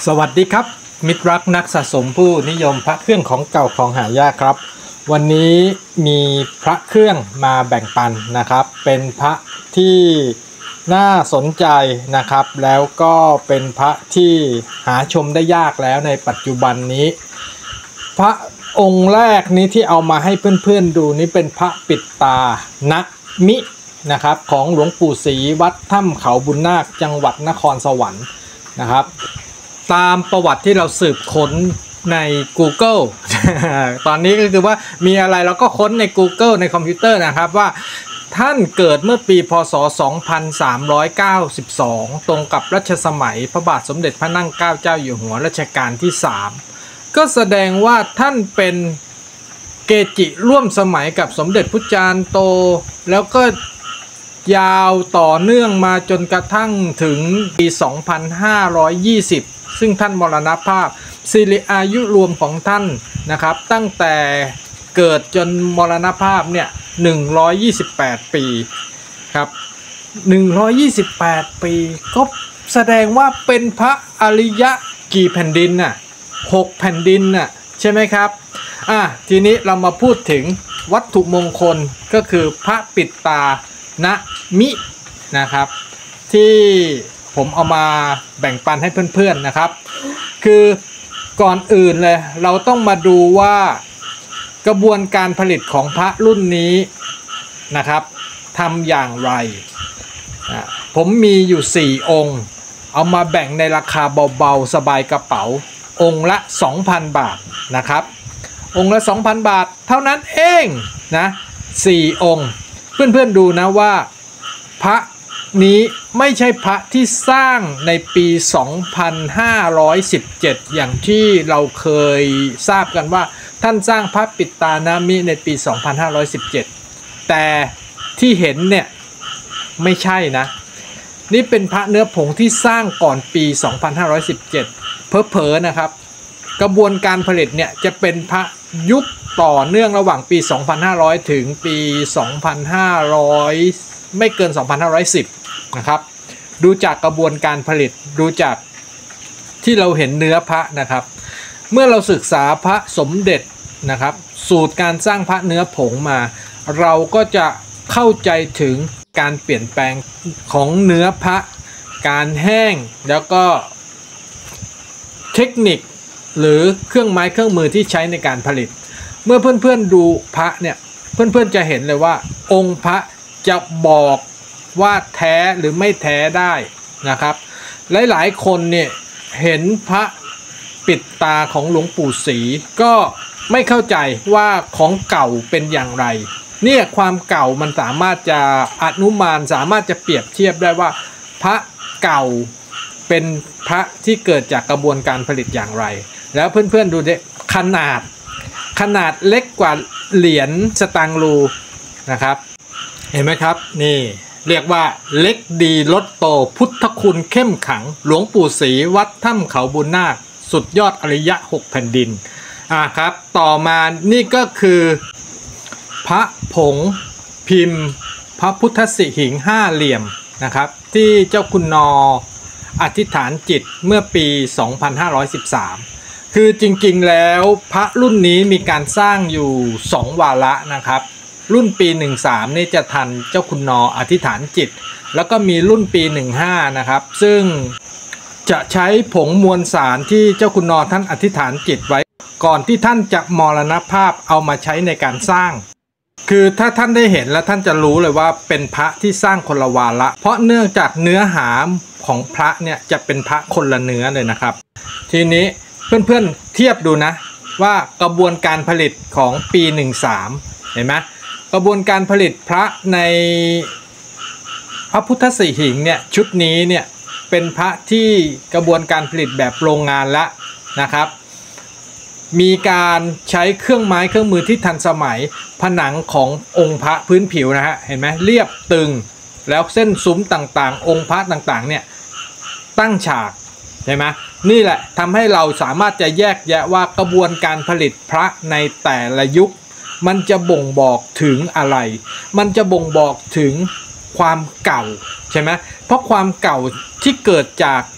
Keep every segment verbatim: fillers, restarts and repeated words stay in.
สวัสดีครับมิตรรักนักสะสมผู้นิยมพระเครื่องของเก่าของหายากครับวันนี้มีพระเครื่องมาแบ่งปันนะครับเป็นพระที่น่าสนใจนะครับแล้วก็เป็นพระที่หาชมได้ยากแล้วในปัจจุบันนี้พระองค์แรกนี้ที่เอามาให้เพื่อนๆดูนี้เป็นพระปิดตาณมินะครับของหลวงปู่ศรีวัดถ้ำเขาบุญนาคจังหวัดนครสวรรค์นะครับตามประวัติที่เราสืบค้นใน Google ตอนนี้ก็คือว่ามีอะไรเราก็ค้นใน Google ในคอมพิวเตอร์นะครับว่าท่านเกิดเมื่อปีพ.ศ. สองพันสามร้อยเก้าสิบสองตรงกับรัชสมัยพระบาทสมเด็จพระนั่งเกล้าเจ้าอยู่หัวรัชกาลที่สามก็แสดงว่าท่านเป็นเกจิร่วมสมัยกับสมเด็จพระจารย์โตแล้วก็ยาวต่อเนื่องมาจนกระทั่งถึงปี สองพันห้าร้อยยี่สิบ ซึ่งท่านมรณภาพสิริอายุรวมของท่านนะครับตั้งแต่เกิดจนมรณภาพเนี่ยหนึ่งร้อยยี่สิบแปดปีครับหนึ่งร้อยยี่สิบแปดปีก็แสดงว่าเป็นพระอริยะกี่แผ่นดินน่ะหกแผ่นดินน่ะใช่ไหมครับอ่ะทีนี้เรามาพูดถึงวัตถุมงคลก็คือพระปิดตาณมินะครับที่ผมเอามาแบ่งปันให้เพื่อนๆนะครับคือก่อนอื่นเลยเราต้องมาดูว่ากระบวนการผลิตของพระรุ่นนี้นะครับทำอย่างไรผมมีอยู่สี่องค์เอามาแบ่งในราคาเบาๆสบายกระเป๋าองค์ละ สองพัน บาทนะครับองค์ละ สองพัน บาทเท่านั้นเองนะสี่องค์เพื่อนๆดูนะว่าพระนี้ไม่ใช่พระที่สร้างในปี สองพันห้าร้อยสิบเจ็ด อย่างที่เราเคยทราบกันว่าท่านสร้างพระปิดตาณมิในปี สองพันห้าร้อยสิบเจ็ด แต่ที่เห็นเนี่ยไม่ใช่นะนี่เป็นพระเนื้อผงที่สร้างก่อนปี สองพันห้าร้อยสิบเจ็ด เผลอๆนะครับกระบวนการผลิตเนี่ยจะเป็นพระยุคต่อเนื่องระหว่างปี สองพันห้าร้อย ถึงปี สองพันห้าร้อย ไม่เกิน สองพันห้าร้อยสิบ นะครับดูจากกระบวนการผลิตดูจากที่เราเห็นเนื้อพระนะครับเมื่อเราศึกษาพระสมเด็จนะครับสูตรการสร้างพระเนื้อผงมาเราก็จะเข้าใจถึงการเปลี่ยนแปลงของเนื้อพระการแห้งแล้วก็เทคนิคหรือเครื่องไม้เครื่องมือที่ใช้ในการผลิตเมื่อเพื่อนๆดูพระเนี่ยเพื่อนๆจะเห็นเลยว่าองค์พระจะบอกว่าแท้หรือไม่แท้ได้นะครับหลายๆคนเนี่ยเห็นพระปิดตาของหลวงปู่ศรีก็ไม่เข้าใจว่าของเก่าเป็นอย่างไรเนี่ยความเก่ามันสามารถจะอนุมานสามารถจะเปรียบเทียบได้ว่าพระเก่าเป็นพระที่เกิดจากกระบวนการผลิตอย่างไรแล้วเพื่อนๆดูดิขนาดขนาดเล็กกว่าเหรียญสตางค์รูนะครับเห็นไหมครับนี่เรียกว่าเล็กดีลดโตพุทธคุณเข้มขังหลวงปู่ศรีวัดถ้ำเขาบุญนาคสุดยอดอริยะหกแผ่นดินอ่าครับต่อมานี่ก็คือพระผงพิมพ์พระพุทธสิหิงค์ห้าเหลี่ยมนะครับที่เจ้าคุณนออธิษฐานจิตเมื่อปี สองพันห้าร้อยสิบสาม คือจริงๆแล้วพระรุ่นนี้มีการสร้างอยู่สองวาระนะครับรุ่นปีหนึ่งสามนี่จะทันเจ้าคุณนออธิษฐานจิตแล้วก็มีรุ่นปีหนึ่งห้านะครับซึ่งจะใช้ผงมวลสารที่เจ้าคุณนอท่านอธิษฐานจิตไว้ก่อนที่ท่านจะมรณภาพเอามาใช้ในการสร้างคือถ้าท่านได้เห็นแล้วท่านจะรู้เลยว่าเป็นพระที่สร้างคนละวาระเพราะเนื่องจากเนื้อหาของพระเนี่ยจะเป็นพระคนละเนื้อเลยนะครับทีนี้เพื่อนๆเทียบดูนะว่ากระบวนการผลิตของปีหนึ่งสามเห็นไหมกระบวนการผลิตพระในพระพุทธสิหิงค์เนี่ยชุดนี้เนี่ยเป็นพระที่กระบวนการผลิตแบบโรงงานละนะครับมีการใช้เครื่องไม้เครื่องมือที่ทันสมัยผนังขององค์พระพื้นผิวนะฮะเห็นไหมเรียบตึงแล้วเส้นซุ้มต่างๆองค์พระต่างๆเนี่ยตั้งฉากใช่ไหมนี่แหละทำให้เราสามารถจะแยกแยะว่ากระบวนการผลิตพระในแต่ละยุคมันจะบ่งบอกถึงอะไรมันจะบ่งบอกถึงความเก่าใช่ไหมเพราะความเก่าที่เกิดจาก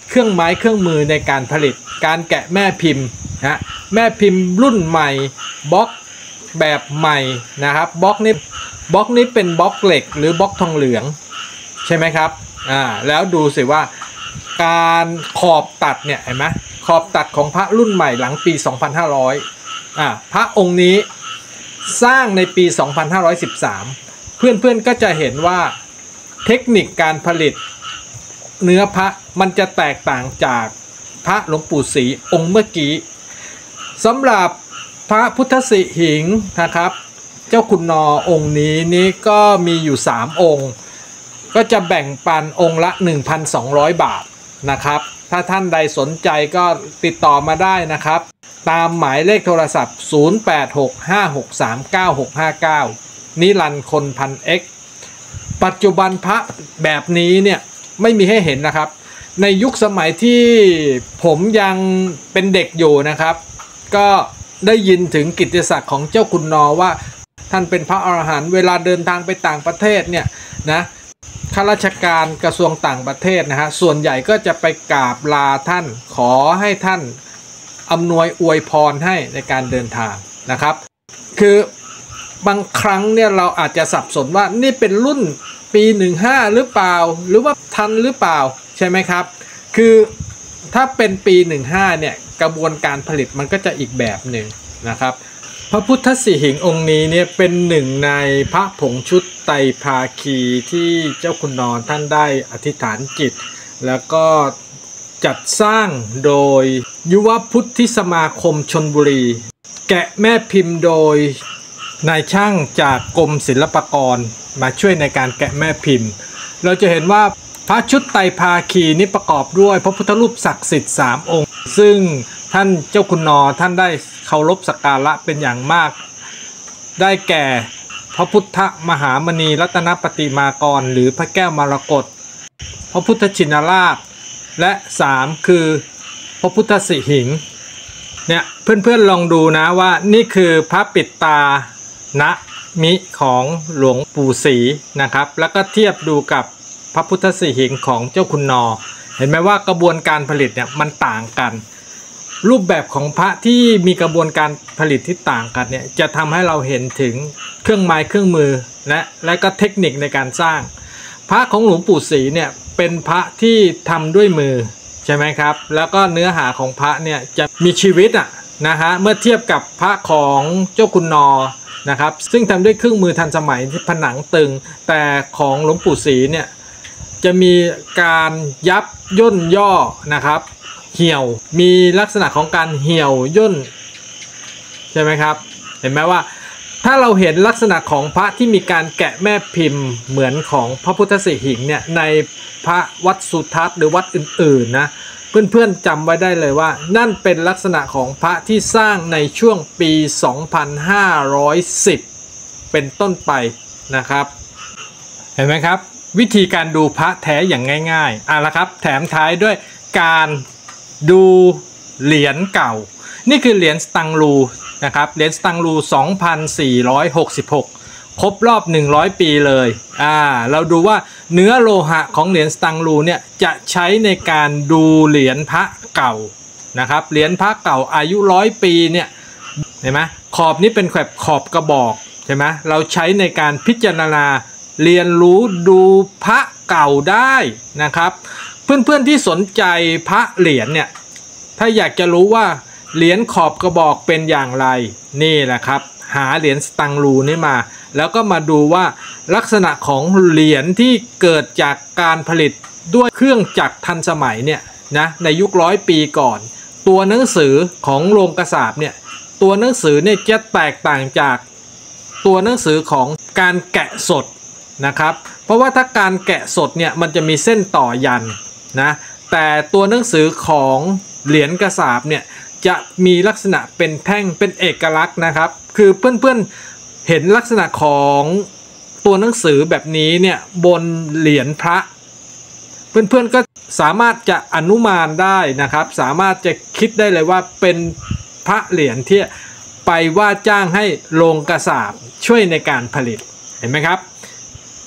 เครื่องไม้เครื่องมือในการผลิตการแกะแม่พิมพ์นะแม่พิมพ์รุ่นใหม่บล็อกแบบใหม่นะครับบล็อกนี้บล็อกนี้เป็นบล็อกเหล็กหรือบล็อกทองเหลืองใช่ไหมครับอ่าแล้วดูสิว่าการขอบตัดเนี่ยเห็นไหมขอบตัดของพระรุ่นใหม่หลังปีสองพันห้าร้อยอ่าพระองค์นี้สร้างในปีสองพันห้าร้อยสิบสามเพื่อนๆก็จะเห็นว่าเทคนิคการผลิตเนื้อพระมันจะแตกต่างจากพระหลวงปู่ศรีองค์เมื่อกี้สำหรับพระพุทธสิหิงค์นะครับเจ้าคุณนอองค์นี้นี่ก็มีอยู่สามองค์ก็จะแบ่งปันองค์ละ หนึ่งพันสองร้อย บาทนะครับถ้าท่านใดสนใจก็ติดต่อมาได้นะครับตามหมายเลขโทรศัพท์ศูนย์ แปด หก ห้า หก สาม เก้า หก ห้า เก้านิรันดร์คนพัน เอ็กซ์ ปัจจุบันพระแบบนี้เนี่ยไม่มีให้เห็นนะครับในยุคสมัยที่ผมยังเป็นเด็กอยู่นะครับก็ได้ยินถึงกิตติศักดิ์ของเจ้าคุณนอว่าท่านเป็นพระอรหันต์เวลาเดินทางไปต่างประเทศเนี่ยนะข้าราชการกระทรวงต่างประเทศนะฮะส่วนใหญ่ก็จะไปกราบลาท่านขอให้ท่านอำนวยอวยพรให้ในการเดินทางนะครับคือบางครั้งเนี่ยเราอาจจะสับสนว่านี่เป็นรุ่นปีหนึ่งห้าหรือเปล่าหรือว่าทันหรือเปล่าใช่ไหมครับคือถ้าเป็นปีหนึ่งห้าเนี่ยกระบวนการผลิตมันก็จะอีกแบบหนึ่งนะครับพระพุทธสิหิงค์องค์นี้เนี่ยเป็นหนึ่งในพระผงชุดไตรภาคีที่เจ้าคุณนอท่านได้อธิษฐานจิตแล้วก็จัดสร้างโดยยุวพุทธิสมาคมชลบุรีแกะแม่พิมพ์โดยนายช่างจากกรมศิลปากรมาช่วยในการแกะแม่พิมพ์เราจะเห็นว่าพระชุดไตรภาคีนี้ประกอบด้วยพระพุทธรูปศักดิ์สิทธิ์สามองค์ซึ่งท่านเจ้าคุณนอท่านได้เคารพสักการะเป็นอย่างมากได้แก่พระพุทธมหามณีรัตนปฏิมากรหรือพระแก้วมรกตพระพุทธชินราชและสามคือพระพุทธสิหิงค์เนี่ยเพื่อนๆลองดูนะว่านี่คือพระปิดตานะมิของหลวงปู่ศรีนะครับแล้วก็เทียบดูกับพระพุทธสิหิงค์ของเจ้าคุณนอเห็นไหมว่ากระบวนการผลิตเนี่ยมันต่างกันรูปแบบของพระที่มีกระบวนการผลิตที่ต่างกันเนี่ยจะทำให้เราเห็นถึงเครื่องไม้เครื่องมือและและก็เทคนิคในการสร้างพระของหลวงปู่ศรีเนี่ยเป็นพระที่ทำด้วยมือใช่ไหมครับแล้วก็เนื้อหาของพระเนี่ยจะมีชีวิตอ่ะนะฮะเมื่อเทียบกับพระของเจ้าคุณนอนะครับซึ่งทำด้วยเครื่องมือทันสมัยที่ผนังตึงแต่ของหลวงปู่ศรีเนี่ยจะมีการยับย่นย่อนะครับเหี่ยวมีลักษณะของการเหี่ยวย่นใช่ไหมครับเห็นไหมว่าถ้าเราเห็นลักษณะของพระที่มีการแกะแม่พิมพ์เหมือนของพระพุทธสิหิงค์เนี่ยในพระวัดสุทัศน์หรือวัดอื่นๆนะเพื่อนๆจำไว้ได้เลยว่านั่นเป็นลักษณะของพระที่สร้างในช่วงปีสองพันห้าร้อยสิบเป็นต้นไปนะครับเห็นไหมครับวิธีการดูพระแท้อย่างง่ายๆอ่ะละครับแถมท้ายด้วยการดูเหรียญเก่านี่คือเหรียญสตังรูนะครับเหรียญสตังรู สองพันสี่ร้อยหกสิบหก ครบรอบหนึ่งร้อยปีเลยอ่าเราดูว่าเนื้อโลหะของเหรียญสตังรูเนี่ยจะใช้ในการดูเหรียญพระเก่านะครับเหรียญพระเก่าอายุร้อยปีเนี่ยเห็นไหมขอบนี้เป็นแบบขอบกระบอกใช่ไหมเราใช้ในการพิจารณาเรียนรู้ดูพระเก่าได้นะครับเพื่อนๆที่สนใจพระเหรียญเนี่ยถ้าอยากจะรู้ว่าเหรียญขอบกระบอกเป็นอย่างไรนี่แหละครับหาเหรียญสตังรูนี่มาแล้วก็มาดูว่าลักษณะของเหรียญที่เกิดจากการผลิตด้วยเครื่องจักรทันสมัยเนี่ยนะในยุคร้อยปีก่อนตัวหนังสือของโรงกษาปเนี่ยตัวหนังสือเนี่ยจะแตกต่างจากตัวหนังสือของการแกะสดนะครับเพราะว่าถ้าการแกะสดเนี่ยมันจะมีเส้นต่อยันนะแต่ตัวหนังสือของเหรียญกษาปเนี่ยจะมีลักษณะเป็นแท่งเป็นเอกลักษณ์นะครับคือเพื่อนๆเห็นลักษณะของตัวหนังสือแบบนี้เนี่ยบนเหรียญพระเพื่อนๆก็สามารถจะอนุมานได้นะครับสามารถจะคิดได้เลยว่าเป็นพระเหรียญที่ไปว่าจ้างให้โรงกษาปช่วยในการผลิตเห็นไหมครับ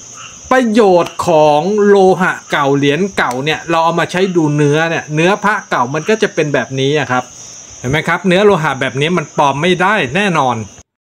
ประโยชน์ของโลหะเก่าเหรียญเก่าเนี่ยเราเอามาใช้ดูเนื้อเนี่ยเนื้อพระเก่ามันก็จะเป็นแบบนี้ครับเห็นไหมครับเนื้อโลหะแบบนี้มันปลอมไม่ได้แน่นอน